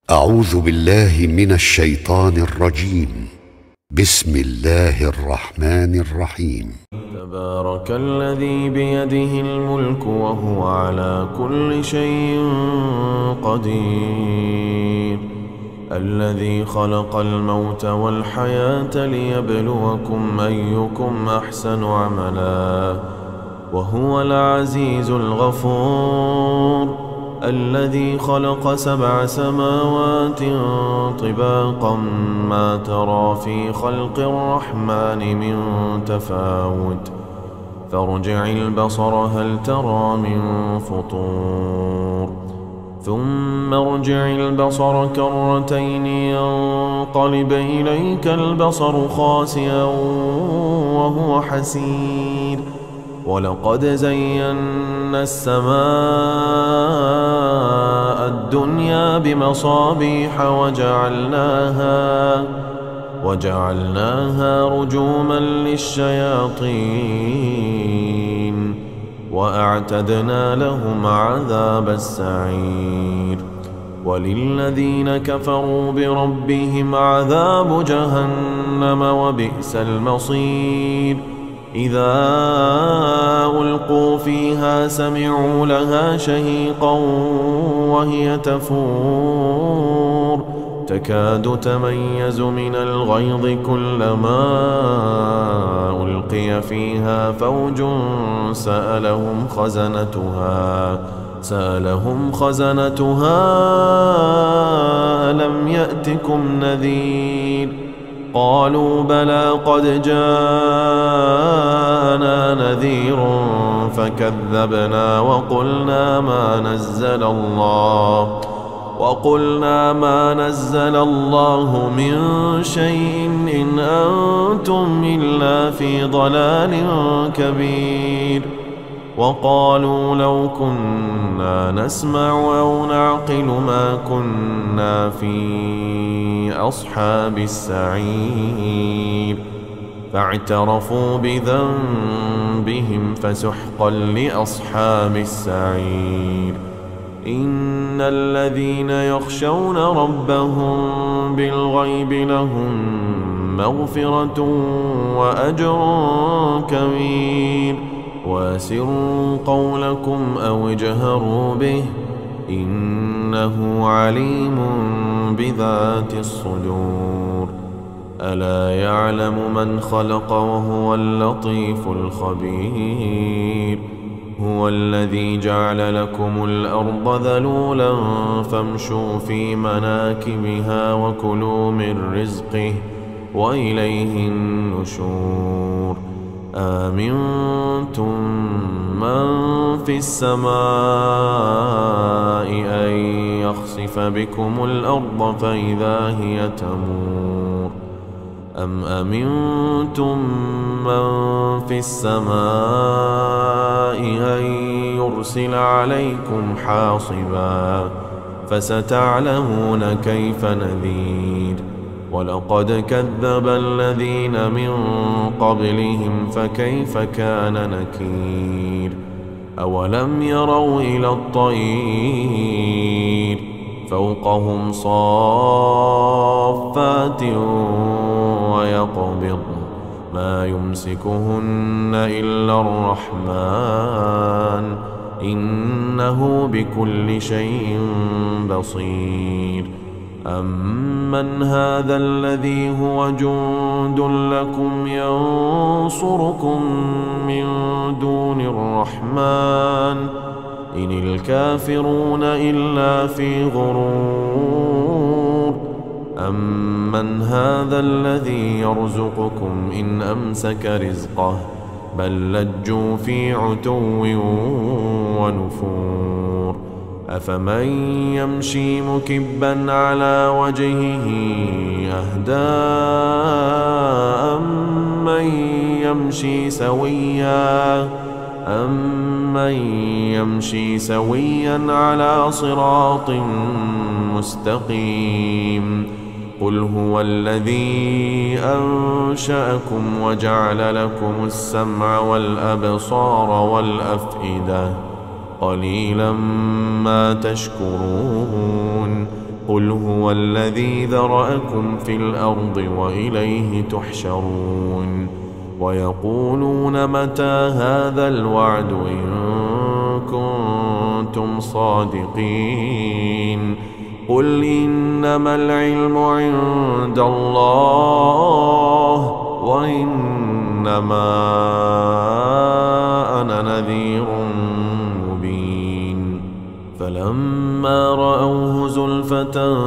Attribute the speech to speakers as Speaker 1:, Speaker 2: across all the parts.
Speaker 1: أعوذ بالله من الشيطان الرجيم. بسم الله الرحمن الرحيم.
Speaker 2: تبارك الذي بيده الملك وهو على كل شيء قدير، الذي خلق الموت والحياة ليبلوكم أيكم أحسن عملا، وهو العزيز الغفور، الذي خلق 7 سماوات طباقا ما ترى في خلق الرحمن من تفاوت، فارجع البصر هل ترى من فطور، ثم ارجع البصر كرتين ينقلب إليك البصر خاسئا وهو حسير، ولقد زينا السماء الدنيا بمصابيح وجعلناها رجوما للشياطين، وأعتدنا لهم عذاب السعير، وللذين كفروا بربهم عذاب جهنم وبئس المصير. إذا ألقوا فيها سمعوا لها شهيقا وهي تفور، تكاد تميز من الغيظ كلما ألقي فيها فوج سألهم خزنتها ألم يأتكم نذير؟ قالوا بلى قد جاءنا نذير فكذبنا وقلنا ما نزل الله من شيء إن أنتم إلا في ضلال كبير. وقالوا لو كنا نسمع أو نعقل ما كنا في أصحاب السعير، فاعترفوا بذنبهم فسحقا لأصحاب السعير. إن الذين يخشون ربهم بالغيب لهم مغفرة وأجر كبير، واسروا قولكم أو اجهروا به إنه عليم بذات الصدور. ألا يعلم من خلق وهو اللطيف الخبير. هو الذي جعل لكم الأرض ذلولا فامشوا في مناكبها وكلوا من رزقه وإليه النشور. آمنتم من في السماء أن يخسف بكم الأرض فإذا هي تمور، أم أمنتم من في السماء أن يرسل عليكم حاصبا، فستعلمون كيف نذير. ولقد كذب الذين من قبلهم فكيف كان نكير. أولم يروا إلى الطير فوقهم صافات ويقبض ما يمسكهن إلا الرحمن إنه بكل شيء بصير. أمن هذا الذي هو جند لكم ينصركم من دون الرحمن إن الكافرون إلا في غرور. أمن هذا الذي يرزقكم إن أمسك رزقه بل لجوا في عتو ونفور. أفمن يمشي مكبا على وجهه أهدى أمن يمشي سويا على صراط مستقيم. قل هو الذي أنشأكم وجعل لكم السمع والأبصار والأفئدة قليلا ما تشكرون. قل هو الذي ذرأكم في الأرض وإليه تحشرون ويقولون متى هذا الوعد إن كنتم صادقين قل إنما العلم عند الله وإنما أنا نذير مبين فلما رأوه زلفة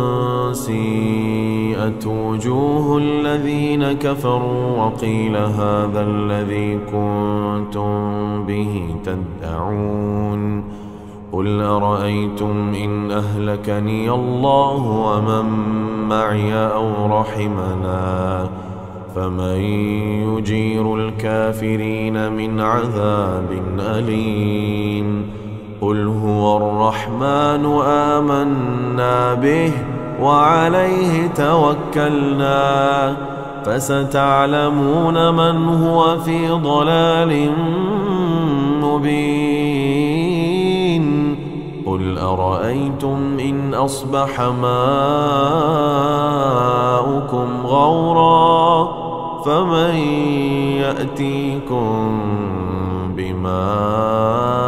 Speaker 2: سيئت وجوه الذين كفروا وقيل هذا الذي كنتم به تدعون قل أرأيتم إن أهلكني الله ومن معي أو رحمنا فمن يجير الكافرين من عذاب أليم قل هو الرحمن آمنا به وعليه توكلنا فستعلمون من هو في ضلال مبين قل أرأيتم إن أصبح ماؤكم غورا فمن يأتيكم بماء